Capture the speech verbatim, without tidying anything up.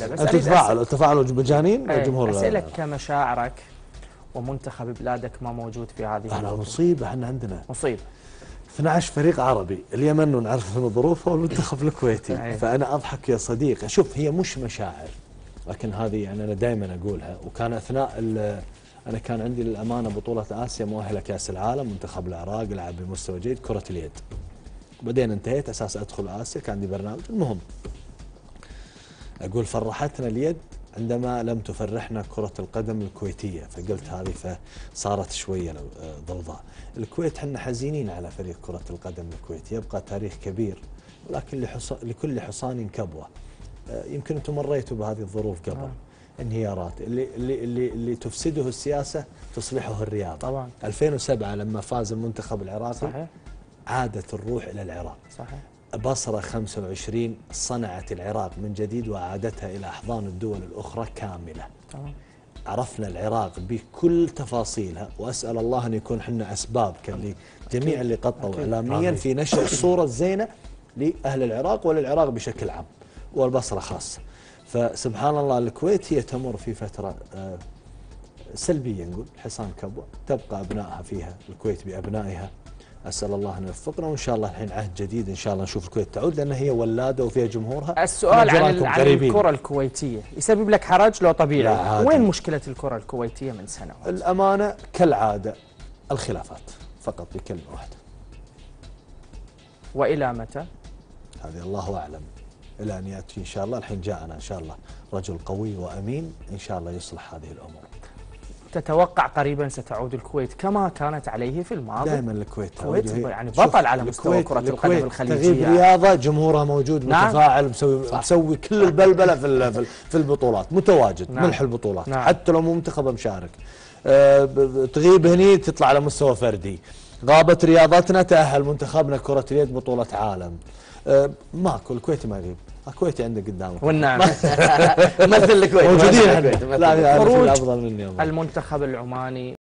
مثله. بس انتم تفاعلوا تفاعلوا مجانين الجمهور؟ اسالك كمشاعرك ومنتخب بلادك ما موجود في هذه احنا مصيبه، احنا عندنا مصيبه اثني عشر فريق عربي، اليمن ونعرف من ظروفه والمنتخب الكويتي. فانا اضحك يا صديقي. شوف هي مش مشاعر، لكن هذه يعني انا دائما اقولها. وكان اثناء انا كان عندي للامانه بطوله اسيا مؤهله كاس العالم، منتخب العراق لعب بمستوى جيد كره اليد. بعدين انتهيت اساس ادخل اسيا، كان عندي برنامج. المهم اقول فرحتنا اليد عندما لم تفرحنا كرة القدم الكويتية، فقلت هذه فصارت شوية ضوضاء. الكويت حنا حزينين على فريق كرة القدم الكويتي، يبقى تاريخ كبير، ولكن لكل حصان كبوة. يمكن انتم مريتوا بهذه الظروف قبل. آه. انهيارات اللي اللي اللي, اللي تفسده السياسة تصلحه الرياضة. طبعا ألفين وسبعة لما فاز المنتخب العراقي صحيح عادت الروح إلى العراق. صحيح. بصرة خمسة وعشرين صنعت العراق من جديد وأعادتها إلى أحضان الدول الأخرى كاملة. طبعا. عرفنا العراق بكل تفاصيلها، وأسأل الله أن يكون حنا أسباب كجميع اللي قطوا إعلاميا في نشر الصورة الزينة لأهل العراق وللعراق بشكل عام والبصرة خاصة. فسبحان الله الكويت هي تمر في فترة سلبية، نقول حصان كبوة، تبقى أبنائها فيها، الكويت بأبنائها. أسأل الله أن يوفقنا، وإن شاء الله الحين عهد جديد إن شاء الله نشوف الكويت تعود، لأن هي ولادة وفيها جمهورها. السؤال عن, عن الكرة الكويتية يسبب لك حرج لو طبيعي؟ وين مشكلة الكرة الكويتية من سنوات؟ الأمانة كالعادة الخلافات، فقط بكلمة واحدة. وإلى متى؟ هذه الله أعلم، إلى أن يأتي إن شاء الله. الحين جاءنا إن شاء الله رجل قوي وأمين إن شاء الله يصلح هذه الأمور. تتوقع قريبا ستعود الكويت كما كانت عليه في الماضي؟ دائما الكويت الكويت يعني بطل على مستوى كرة القدم الخليجية. تغيب رياضة، جمهورها موجود. نعم. متفاعل، مسوي مسوي كل البلبلة في في البطولات، متواجد. نعم. ملح البطولات. نعم. حتى لو مو منتخب مشارك. أه تغيب هني تطلع على مستوى فردي. غابت رياضتنا تأهل منتخبنا كرة اليد بطولة عالم. أه ماكو، الكويتي ما يغيب. الكويتي عنده قدامك والنعم. مثل الكويت موجودين. لا خروج افضل مني المنتخب العماني